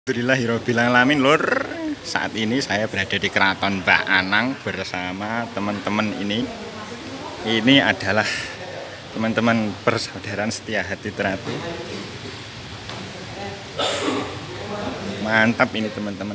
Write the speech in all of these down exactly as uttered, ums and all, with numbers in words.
Alhamdulillahirobbilalamin lur. Saat ini saya berada di Keraton Mbah Anang bersama teman-teman ini. Ini adalah teman-teman persaudaraan setia hati terapi. Mantap ini teman-teman.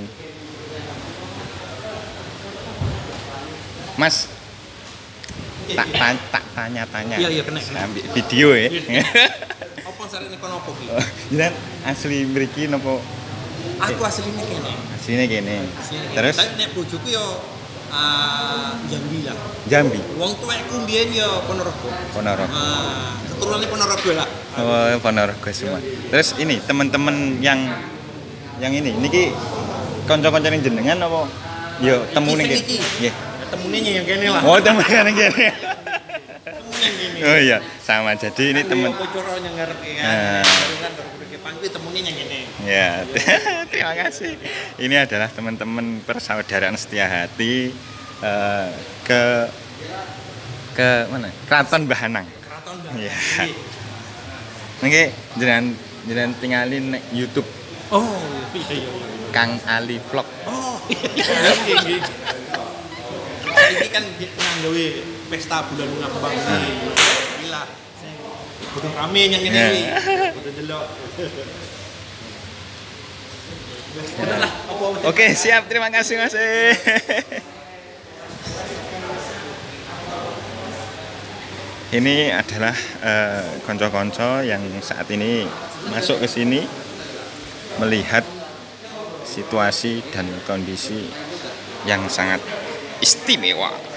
Mas, tak ta- tak tanya-tanya. Iya iya kena. Ambil video ya. Apa sarene kono apa ki? Oh, jenengan asli mriki napa? Aku aslinya kene. Asline kene. Aslinya kene. Terus Tapi nek bojoku yo uh, Jambi lah. Jambi, Wong tuwekku mbiyen yo Ponorogo. Ponorogo. Ah, keturunannya Ponorogo lah. Oh, Ponorogo semua. Terus ini teman-teman yang yang ini niki kanca-kancane jenengan apa? Yo temu ning Iki, kene. iki. Nggih. Temennya yang kene lah. Oh, temen ning kene. Temennya kene. Oh iya, sama. Jadi ini teman. Aku coro yang ngerti kan. Nah. Kan baru pangku temennya yang kene. Ya, terima kasih. Ini adalah teman-teman persaudaraan setia hati eh, ke ke mana? Keraton Mbah Anang. Keraton Mbah. Iya. Niki jenengan jenengan tinggalin nek YouTube Oh, iya iya iya. Kang Ali Vlog. Oh, iya iya. Ini kan nganggawe pesta bulan bunga kembang iki. Gila. Butuh rame yang ini. Butuh delok. Bener lah, apa Oke, siap. Terima kasih, Mas. Ini adalah eh, konco-konco yang saat ini masuk ke sini melihat situasi dan kondisi yang sangat istimewa.